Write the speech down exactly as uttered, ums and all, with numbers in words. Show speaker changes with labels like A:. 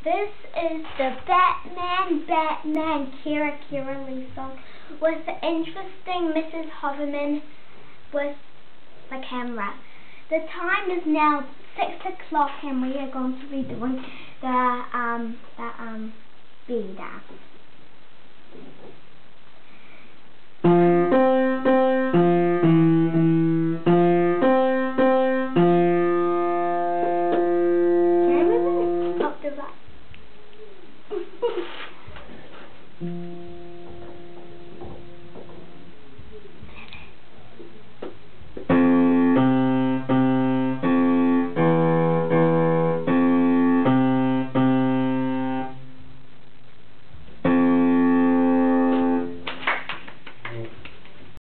A: This is the Batman, Batman, Kira Kira Lee song with the interesting Missus Hoverman with the camera. The time is now six o'clock and we are going to be doing the um the um bee dance.